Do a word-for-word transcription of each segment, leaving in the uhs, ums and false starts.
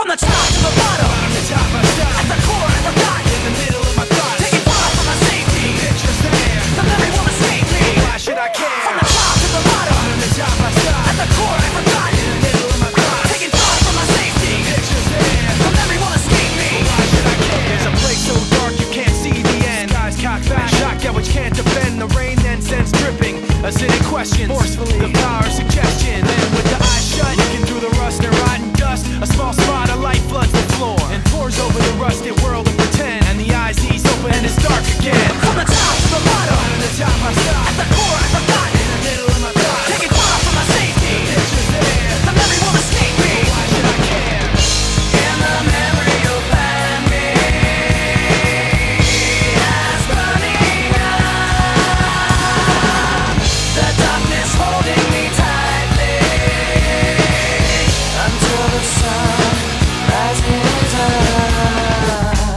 From the top to the bottom, bottom to top, I stop. At the core, I forgot. In the middle of my thoughts, taking flight from my safety. Pictures there, the memory won't escape me. Why should I care? From the top to the bottom, bottom to top, I stop. At the core, I forgot. In the middle of my thoughts, taking flight from my safety. Pictures there, the memory won't escape me. Why should I care? There's a place so dark you can't see the end. Skies cocked back, shock at which can't defend. The rain then sends dripping, acidic questions, forcefully. The power of suggestion. Then with the eyes shut, looking through the rust and rotten dust, a small spot of light floods the floor and pours over the rusted world of pretend. And the eyes ease open and it's dark again. From the top to the bottom, bottom to the top I stop. At the core I forgot. In the middle of my thoughts, taking fire from my safety. Pictures there, the memory won't escape me. Why should I care? In the memory you'll find me as burning up. The darkness holding me tightly until the sun rises up.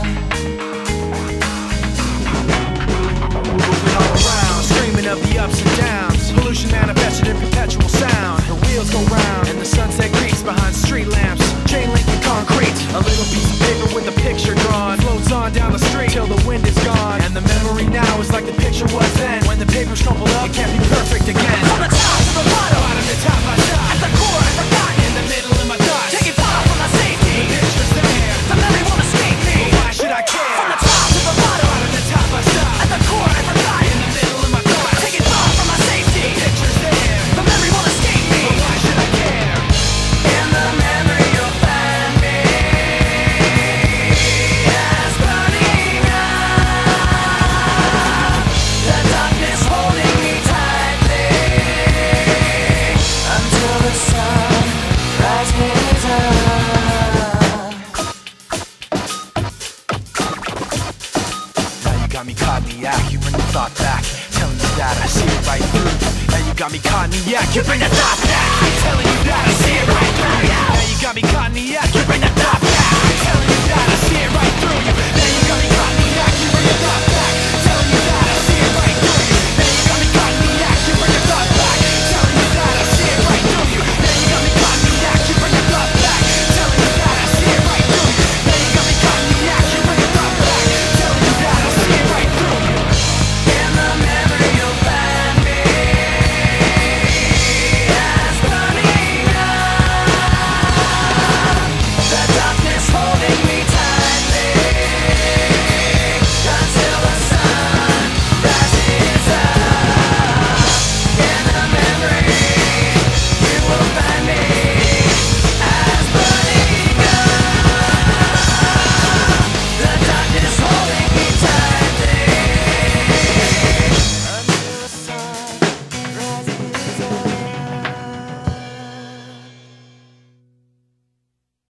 Moving all around, screaming of the ups and downs. Pollution manifested in perpetual sound. The wheels go round and the sunset creeps behind street lamps. Chain link and concrete. A little piece of paper with a picture drawn floats on down the street till the wind is gone. And the memory now is like the picture was then. When the paper's crumpled up, it can't be perfect again. From the top to the bottom, bottom to top I stop. At the core I forgot. In the middle of my thoughts, taking fire from my safety. Pictures there, the memory won't escape me. But why should I care? From the top to the bottom, bottom to top I stop. At the core I forgot. In the middle of my thoughts, taking fire from my safety. Pictures there, the memory won't escape me. But why should I care? In the memory you'll find me as burning up. The darkness holding me tightly until the sun rises up. Now you got me caught in the act, you bring the thought back, telling you that I see it right through you. Now you got me caught in the act, you bring the thought back, telling you that I see it right through you. Now you got me caught in the act, you bring the thought back.